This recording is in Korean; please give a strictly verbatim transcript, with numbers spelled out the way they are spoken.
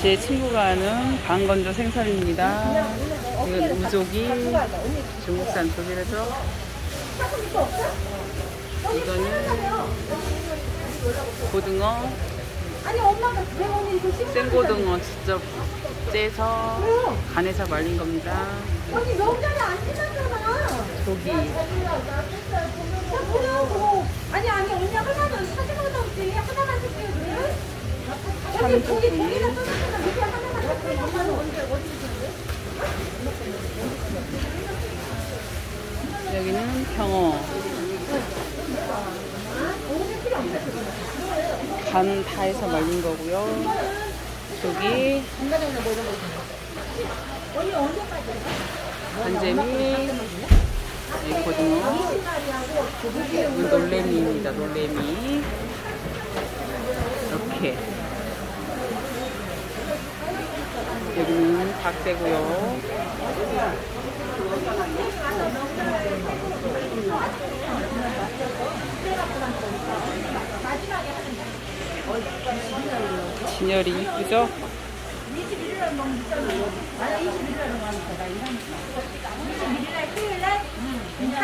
제 친구가 하는 방건조 생선입니다. 이건 우조기, 중국산 조기라죠. 이거는 고등어, 생고등어 직접 째서 간에서 말린 겁니다. 아니 명절에 안 지났잖아. 조기. 아니 아니 언니 하나만 사진하다 없지. 하나만 줄게요. 언니 참조기. 고기 고기가 떠났잖아. 밑에 하나만 줄게요. 언제 어디 주는데? 여기는 병어. 간 다 해서 말린 거고요. 조기, 간재미, 여기 고등어, 이건 놀래미입니다. 놀래미. 이렇게. 여기는 닭대고요. 진열이 이쁘죠? 이십일 일 너무 늦잖아. 이십일 일에 너무 많이 나 이십일 일 날 토요일 날?